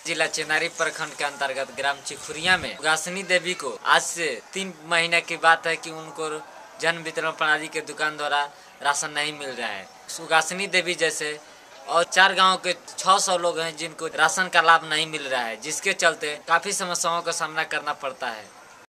जिला चेनारी प्रखंड के अंतर्गत ग्राम चिखुरिया में उगासनी देवी को आज से 3 महीने की बात है कि उनको जन वितरण प्रणाली के दुकान द्वारा राशन नहीं मिल रहा है। उगासनी देवी जैसे और 4 गांव के 600 लोग हैं जिनको राशन का लाभ नहीं मिल रहा है, जिसके चलते काफी समस्याओं का सामना करना पड़ता है।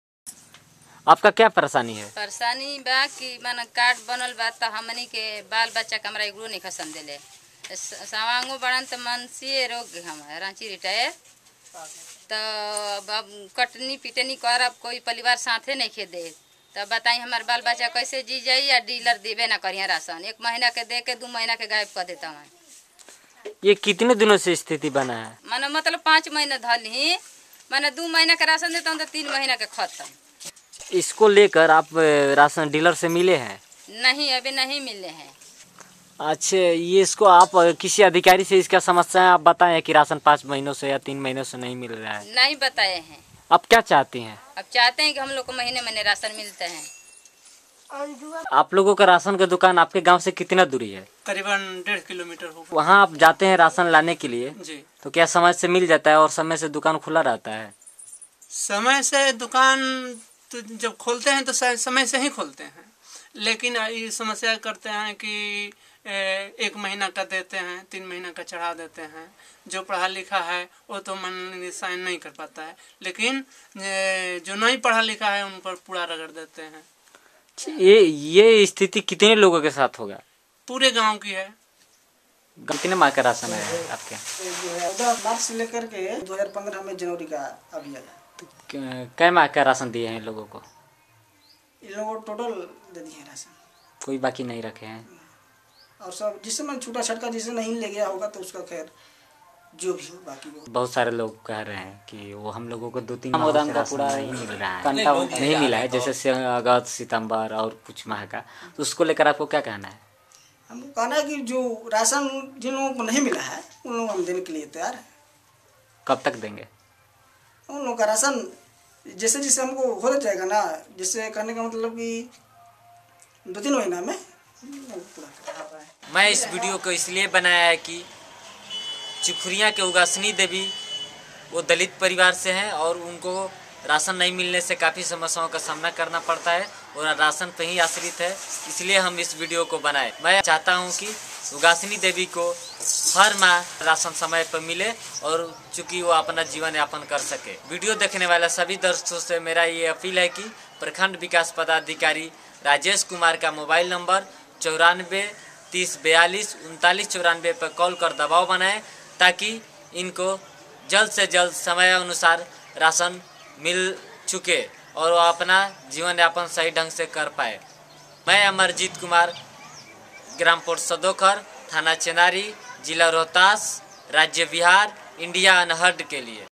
आपका क्या परेशानी है? परेशानी बा कि मन कार्ड बनल बा तो हमनी के बाल बच्चा के हमरा एगो नहीं खसन देले सवांगो बड़न तो मनसी रोग हम रांची रिटायर तो अब कटनी पिटनी करब कोई परिवार साथे नहीं खे दे तो बताई हमारे बाल बच्चा कैसे जी जाई या डीलर देवे ना करिए राशन 1 महीना के दे के 2 महीना के गायब कर देता हूँ। ये कितने दिनों से स्थिति बना है? मानो मतलब 5 महीने धल ही मैंने 2 महीना का राशन देता हूँ तो 3 महीना के खत्म। इसको लेकर आप राशन डीलर से मिले हैं? नहीं, अभी नहीं मिले हैं। अच्छा, ये इसको आप किसी अधिकारी से इसका समस्या है आप बताएं कि राशन 5 महीनों से या 3 महीनों से नहीं मिल रहा है? नहीं बताए हैं। आप क्या चाहती हैं? अब चाहते हैं कि हम लोग को महीने महीने राशन मिलते हैं। आप लोगों का राशन का दुकान आपके गांव से कितना दूरी है? करीबन 1.5 किलोमीटर होगा। वहाँ आप जाते हैं राशन लाने के लिए जी, तो क्या समय से मिल जाता है और समय से दुकान खुला रहता है? समय से दुकान तो जब खोलते हैं तो समय से ही खोलते हैं, लेकिन ये समस्या करते हैं कि 1 महीना का देते हैं, 3 महीना का चढ़ा देते हैं। जो पढ़ा लिखा है वो तो मन साइन नहीं कर पाता है, लेकिन जो नहीं पढ़ा लिखा है उन पर पूरा रगड़ देते हैं। ये स्थिति कितने लोगों के साथ होगा? पूरे गांव की है। कितने माह का राशन है आपके? 14 मार्च से लेकर के 2015 में जनवरी का अभी आया। कै माह का राशन दिए हैं इन लोगों को? इन लोगों को टोटल दे दिए राशन, कोई बाकी नहीं रखे हैं। और सब जिससे मैं छूटा छटका जिसे नहीं ले गया होगा तो उसका खैर जो भी हो बाकी हो। बहुत सारे लोग कह रहे हैं कि वो हम लोगों को 2-3 माह का पूरा नहीं मिल रहा है, नहीं मिला है, जैसे अगस्त सितंबर और कुछ माह का। तो उसको लेकर आपको क्या कहना है? हमको कहना है कि जो राशन जिन लोगों को नहीं मिला है उन लोगों को हम देने के लिए तैयार है। कब तक देंगे? उन लोगों का राशन जैसे जैसे हमको हो जाएगा ना, जिससे कहने का मतलब कि 2-3 महीना में पूरा। मैं इस वीडियो को इसलिए बनाया है कि चिखुरिया के उगासनी देवी वो दलित परिवार से हैं और उनको राशन नहीं मिलने से काफ़ी समस्याओं का सामना करना पड़ता है और राशन पे ही आश्रित है, इसलिए हम इस वीडियो को बनाए। मैं चाहता हूं कि उगासनी देवी को हर माह राशन समय पर मिले और चूँकि वो अपना जीवन यापन कर सके। वीडियो देखने वाले सभी दर्शकों से मेरा ये अपील है कि प्रखंड विकास पदाधिकारी राजेश कुमार का मोबाइल नंबर 94 30 42 39 94 पर कॉल कर दबाव बनाएं ताकि इनको जल्द से जल्द समय अनुसार राशन मिल चुके और वो अपना जीवन यापन सही ढंग से कर पाए। मैं अमरजीत कुमार, ग्राम पोस्ट सदोखर, थाना चेनारी, जिला रोहतास, राज्य बिहार, इंडिया अनहर्ड के लिए।